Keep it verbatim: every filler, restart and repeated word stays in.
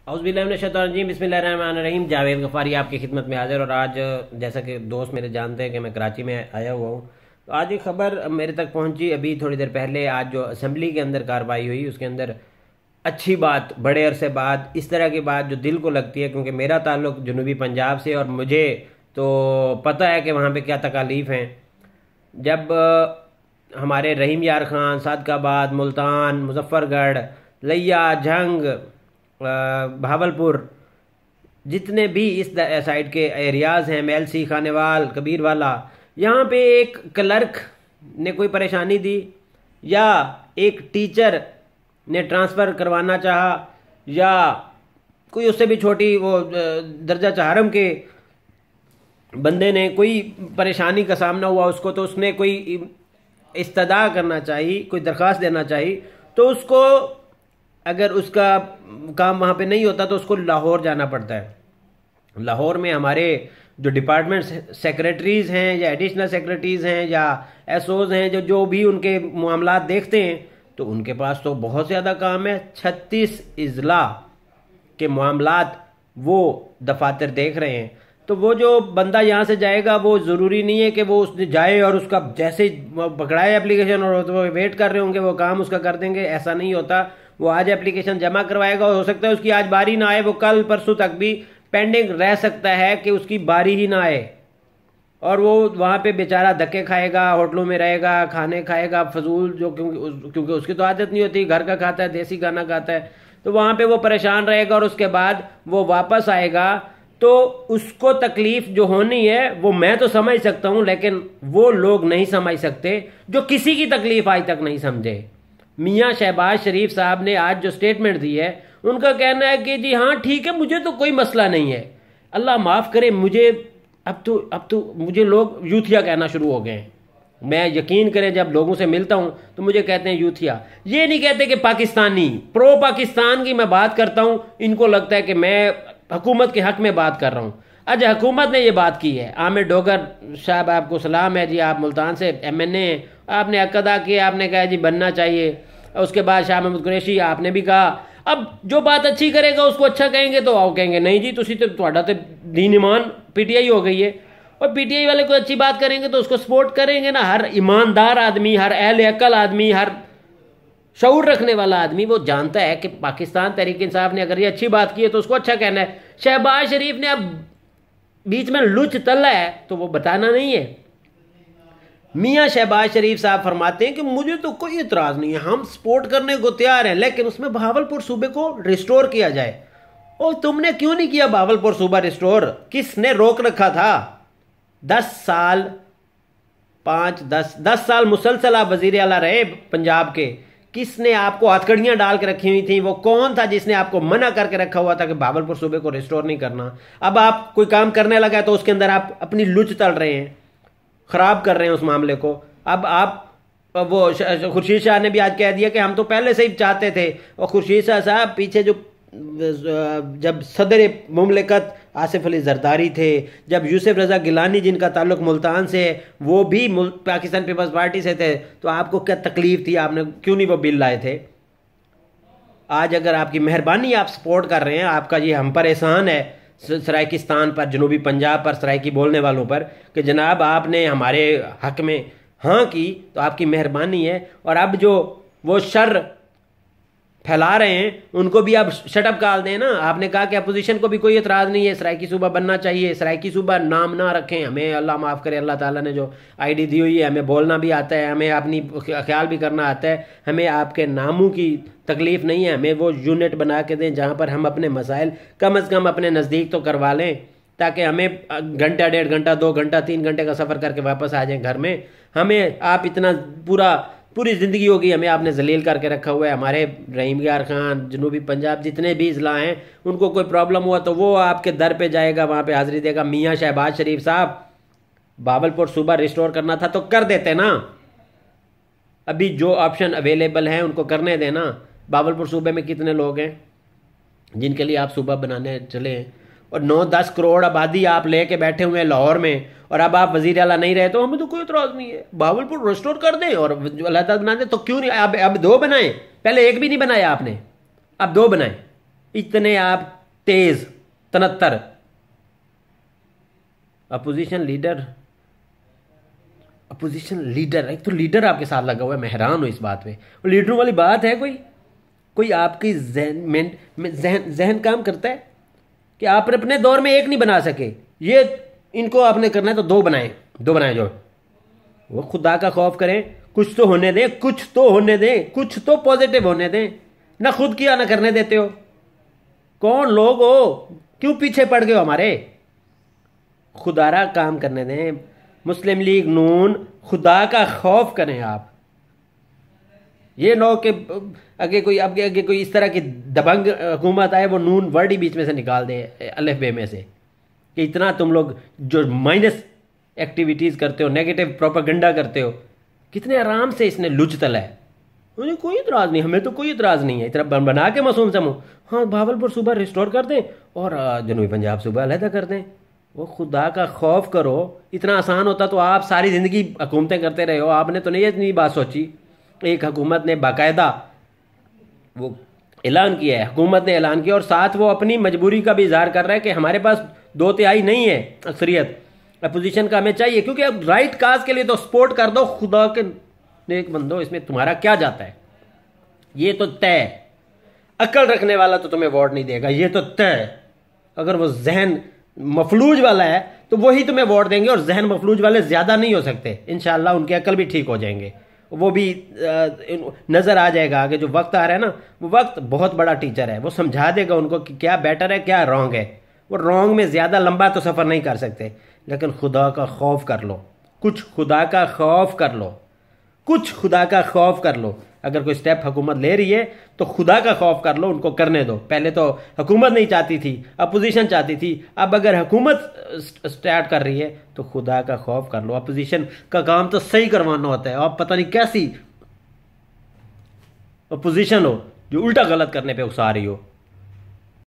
औज़ुबिल्लाहिमिनश्शैतानिर्रजीम बिस्मिल्लाहिर्रहमानिर्रहीम। जावेद गफ़ारी आपकी खिदमत में हाजिर। और आज जैसा कि दोस्त मेरे जानते हैं कि मैं कराची में आया हुआ हूँ, तो आज एक ख़बर मेरे तक पहुँची अभी थोड़ी देर पहले। आज जो असम्बली के अंदर कार्रवाई हुई उसके अंदर अच्छी बात, बड़े अरसे बाद इस तरह की बात जो दिल को लगती है, क्योंकि मेरा ताल्लुक़ जनूबी पंजाब से और मुझे तो पता है कि वहाँ पर क्या तकालीफ़ हैं। जब हमारे रहीम यार खान, सादकाबाद, मुल्तान, मुजफ्फरगढ़, लिया, झंग, भावलपुर, जितने भी इस साइड के एरियाज़ हैं, मेलसी, खानेवाल, कबीरवाला, यहाँ पे एक क्लर्क ने कोई परेशानी दी या एक टीचर ने ट्रांसफ़र करवाना चाहा या कोई उससे भी छोटी वो दर्जा चाहरम के बंदे ने कोई परेशानी का सामना हुआ उसको, तो उसने कोई इस्तदा करना चाहिए, कोई दरख्वास्त देना चाहिए, तो उसको अगर उसका काम वहाँ पे नहीं होता तो उसको लाहौर जाना पड़ता है। लाहौर में हमारे जो डिपार्टमेंट सेक्रेटरीज़ हैं या एडिशनल सेक्रेटरीज़ हैं या एसओज़ हैं, जो जो भी उनके मामलात देखते हैं, तो उनके पास तो बहुत ज़्यादा काम है। छत्तीस इजला के मामलात वो दफातर देख रहे हैं। तो वो जो बंदा यहाँ से जाएगा वो ज़रूरी नहीं है कि वो उसने जाए और उसका जैसे पकड़ाए एप्लीकेशन और तो वो वेट कर रहे होंगे वो काम उसका कर देंगे। ऐसा नहीं होता। वो आज एप्लीकेशन जमा करवाएगा और हो सकता है उसकी आज बारी ना आए, वो कल परसों तक भी पेंडिंग रह सकता है कि उसकी बारी ही ना आए, और वो वहाँ पे बेचारा धक्के खाएगा, होटलों में रहेगा, खाने खाएगा फजूल, जो क्योंकि क्योंकि उसकी तो आदत नहीं होती, घर का खाता है, देसी खाना खाता है, तो वहाँ पे वो परेशान रहेगा। और उसके बाद वो वापस आएगा तो उसको तकलीफ जो होनी है वो मैं तो समझ सकता हूँ, लेकिन वो लोग नहीं समझ सकते जो किसी की तकलीफ आज तक नहीं समझे। मियाँ शहबाज शरीफ साहब ने आज जो स्टेटमेंट दी है, उनका कहना है कि जी हाँ ठीक है, मुझे तो कोई मसला नहीं है। अल्लाह माफ़ करे, मुझे अब तो अब तो मुझे लोग यूथिया कहना शुरू हो गए हैं। मैं यकीन करें जब लोगों से मिलता हूँ तो मुझे कहते हैं यूथिया। ये नहीं कहते कि पाकिस्तानी, प्रो पाकिस्तान की मैं बात करता हूँ, इनको लगता है कि मैं हुकूमत के हक़ में बात कर रहा हूँ। अच्छा, हुकूमत ने ये बात की है। आमिर डोगर साहब आपको सलाम है जी, आप मुल्तान से एम एन ए हैं, आपने हक अदा किया, आपने कहा जी बनना चाहिए। उसके बाद शाह महमूद कुरैशी आपने भी कहा। अब जो बात अच्छी करेगा उसको अच्छा कहेंगे तो आओ कहेंगे नहीं जी तुसी तो तुहाडा तो दीन ईमान पीटीआई हो गई है, और पीटीआई वाले को अच्छी बात करेंगे तो उसको सपोर्ट करेंगे ना। हर ईमानदार आदमी, हर अहले अकल आदमी, हर शऊर रखने वाला आदमी वो जानता है कि पाकिस्तान तहरीक इंसाफ ने अगर ये अच्छी बात की है तो उसको अच्छा कहना है। शहबाज शरीफ ने अब बीच में लुच तला है तो वो बताना नहीं है। मियाँ शहबाज शरीफ साहब फरमाते हैं कि मुझे तो कोई इतराज़ नहीं है, हम सपोर्ट करने को तैयार हैं, लेकिन उसमें भावलपुर सूबे को रिस्टोर किया जाए। और तुमने क्यों नहीं किया भावलपुर सूबा रिस्टोर? किसने रोक रखा था? दस साल पाँच दस दस साल मुसलसल आप वजीर आला रहे पंजाब के। किसने आपको हथकड़ियाँ डाल के रखी हुई थी? वो कौन था जिसने आपको मना करके रखा हुआ था कि भावलपुर सूबे को रिस्टोर नहीं करना? अब आप कोई काम करने लगा तो उसके अंदर आप अपनी लुच तल रहे हैं, ख़राब कर रहे हैं उस मामले को। अब आप वो खुर्शीद शाह ने भी आज कह दिया कि हम तो पहले से ही चाहते थे। और खुर्शीद शाह साहब पीछे जो जब सदर मुमलिकत आसिफ अली जरदारी थे, जब यूसुफ रज़ा गिलानी जिनका ताल्लुक मुल्तान से है वो भी पाकिस्तान पीपल्स पार्टी से थे, तो आपको क्या तकलीफ थी? आपने क्यों नहीं वो बिल लाए थे? आज अगर आपकी मेहरबानी, आप सपोर्ट कर रहे हैं, आपका ये हम पर एहसान है सराइकिस्तान पर, जनूबी पंजाब पर, सराइकी बोलने वालों पर, कि जनाब आपने हमारे हक में हाँ की, तो आपकी मेहरबानी है। और अब जो वो शर फैला रहे हैं उनको भी आप शटअप काल दें ना। आपने कहा कि अपोजिशन को भी कोई एतराज़ नहीं है, सराइकी सूबा बनना चाहिए, सराइकी सूबा नाम ना रखें। हमें अल्लाह माफ़ करे, अल्लाह ताला ने जो आईडी दी हुई है, हमें बोलना भी आता है, हमें अपनी ख्याल भी करना आता है। हमें आपके नामों की तकलीफ़ नहीं है, हमें वो यूनिट बना के दें जहाँ पर हम अपने मसाइल कम अज़ कम अपने नज़दीक तो करवा लें, ताकि हमें घंटा डेढ़ घंटा दो घंटा तीन घंटे का सफ़र करके वापस आ जाएं घर में। हमें आप इतना पूरा पूरी ज़िंदगी होगी हमें आपने जलील करके रखा हुआ है। हमारे रहीम यार खान, जनूबी पंजाब जितने भी अजला हैं, उनको कोई प्रॉब्लम हुआ तो वो आपके दर पे जाएगा, वहाँ पे हाज़िरी देगा। मियाँ शहबाज शरीफ साहब, भावलपुर सूबा रिस्टोर करना था तो कर देते ना। अभी जो ऑप्शन अवेलेबल हैं उनको करने देना। भावलपुर सूबे में कितने लोग हैं जिनके लिए आप सूबा बनाने चले हैं? और नौ दस करोड़ आबादी आप लेके बैठे हुए हैं लाहौर में, और अब आप वजीर आला नहीं रहे तो हमें तो कोई इतराज़ नहीं है, भावलपुर रिस्टोर कर दें और अलहदा बना दें। तो क्यों नहीं? अब अब दो बनाएं, पहले एक भी नहीं बनाया आपने, अब दो बनाएं। इतने आप तेज तनत्तर अपोजिशन लीडर अपोजिशन लीडर एक तो लीडर आपके साथ लगा हुआ है। मैं हैरान हूं इस बात पे। और लीडरों वाली बात है कोई कोई आपकी जहन में जहन जहन काम करता है कि आप अपने दौर में एक नहीं बना सके, ये इनको आपने करना है तो दो बनाएं, दो बनाएं जो वो खुदा का खौफ करें, कुछ तो होने दें, कुछ तो होने दें, कुछ तो पॉजिटिव होने दें। ना खुद किया ना करने देते हो। कौन लोग हो, क्यों पीछे पड़ गए हो हमारे? खुदारा काम करने दें। मुस्लिम लीग नून, खुदा का खौफ करें आप। ये नो कि आगे कोई आगे आगे कोई इस तरह की दबंग हुकूमत आए वो नून वर्ड ही बीच में से निकाल दे अलिफ बे में से, कि इतना तुम लोग जो माइनस एक्टिविटीज़ करते हो, नेगेटिव प्रोपेगेंडा करते हो, कितने आराम से इसने लुच तला है। मुझे कोई इतराज़ नहीं, हमें तो कोई इतराज़ नहीं है। इतना बना के मासूम समूह, हाँ भावलपुर सूबा रिस्टोर कर दें और जनूबी पंजाब सूबा अलहदा कर दें। वो खुदा का खौफ करो। इतना आसान होता तो आप सारी ज़िंदगी हुकूमतें करते रहे हो। आपने तो नहीं इतनी बात सोची। एक हुकूमत ने बाकायदा वो ऐलान किया है, हुकूमत ने ऐलान किया और साथ वो अपनी मजबूरी का भी इजहार कर रहा है कि हमारे पास दो तिहाई नहीं है अक्सरियत, अपोजिशन का हमें चाहिए, क्योंकि अब राइट काज के लिए तो सपोर्ट कर दो। खुदा के नेक बंदो, इसमें तुम्हारा क्या जाता है? ये तो तय, अकल रखने वाला तो तुम्हें वोट नहीं देगा, ये तो तय। अगर वो जहन मफलूज वाला है तो वही तुम्हें वोट देंगे, और जहन मफलूज वाले ज्यादा नहीं हो सकते। इंशाल्लाह उनके अकल भी ठीक हो जाएंगे, वो भी नजर आ जाएगा आगे। जो वक्त आ रहा है ना, वो वक्त बहुत बड़ा टीचर है, वो समझा देगा उनको कि क्या बेटर है क्या रॉन्ग है। वो रॉन्ग में ज्यादा लंबा तो सफर नहीं कर सकते, लेकिन खुदा का खौफ कर लो, कुछ खुदा का खौफ कर लो, कुछ खुदा का खौफ कर लो। अगर कोई स्टेप हुकूमत ले रही है तो खुदा का खौफ कर लो, उनको करने दो। पहले तो हुकूमत नहीं चाहती थी, अपोजिशन चाहती थी, अब अगर हुकूमत स्टार्ट कर रही है तो खुदा का खौफ कर लो। अपोजिशन का काम तो सही करवाना होता है। आप पता नहीं कैसी अपोजिशन हो जो उल्टा गलत करने पे उकसा रही हो।